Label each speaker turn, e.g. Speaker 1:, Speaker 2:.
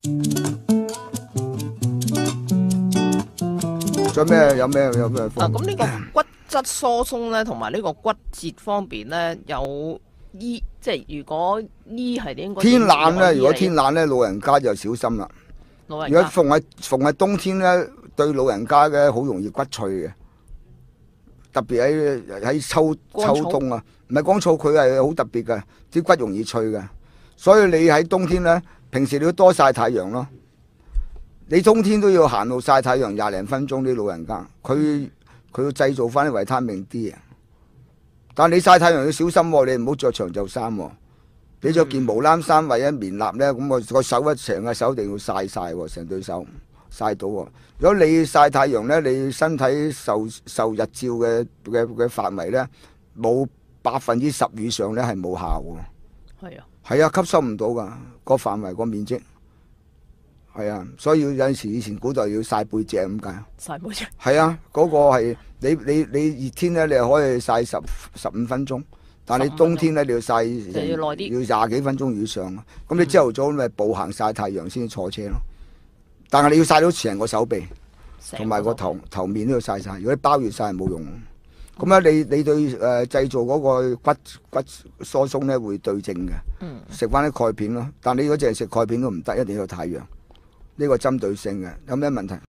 Speaker 1: 仲有咩？有咩？
Speaker 2: 咁呢個骨質疏鬆咧，同埋呢個骨折方面咧，有即係如果係應該
Speaker 1: 天冷咧，
Speaker 2: 點樣醫
Speaker 1: 如果天冷咧，老人家就小心啦。如果
Speaker 2: 老人家
Speaker 1: 逢係冬天咧，對老人家嘅好容易骨脆嘅，特別喺秋冬啊，唔係乾燥，佢係好特別嘅，啲骨容易脆嘅。所以你喺冬天咧，平時你要多曬太陽咯。你冬天都要行路曬太陽20零分鐘，啲老人家佢要製造翻啲維他命 D 啊。但係你曬太陽要小心喎，你唔好着長袖衫喎。你着件毛衫衫或者棉衲咧，咁我個手成個手一定要曬曬喎，成對手曬到喎。如果你曬太陽咧，你身體受日照嘅範圍咧，冇10%以上咧係冇效喎。
Speaker 2: 係啊，
Speaker 1: 係啊，吸收唔到㗎個範圍個面積。係啊，所以有陣時以前古代要曬背脊咁解。
Speaker 2: 曬背脊。
Speaker 1: 係啊，嗰個係你熱天咧，你係可以曬15分鐘，但你冬天咧你要曬
Speaker 2: 就要耐啲，
Speaker 1: 要20幾分鐘以上。咁你朝頭早咪步行曬太陽先坐車咯。但係你要曬到成個手臂同埋個頭面都要曬晒。如果你包月曬係冇用。咁咧你對製造嗰個骨疏鬆咧會對症嘅。食翻啲蓋片咯。但你如果淨係食蓋片都唔得，一定要有太陽。呢個針對性嘅，有咩問題？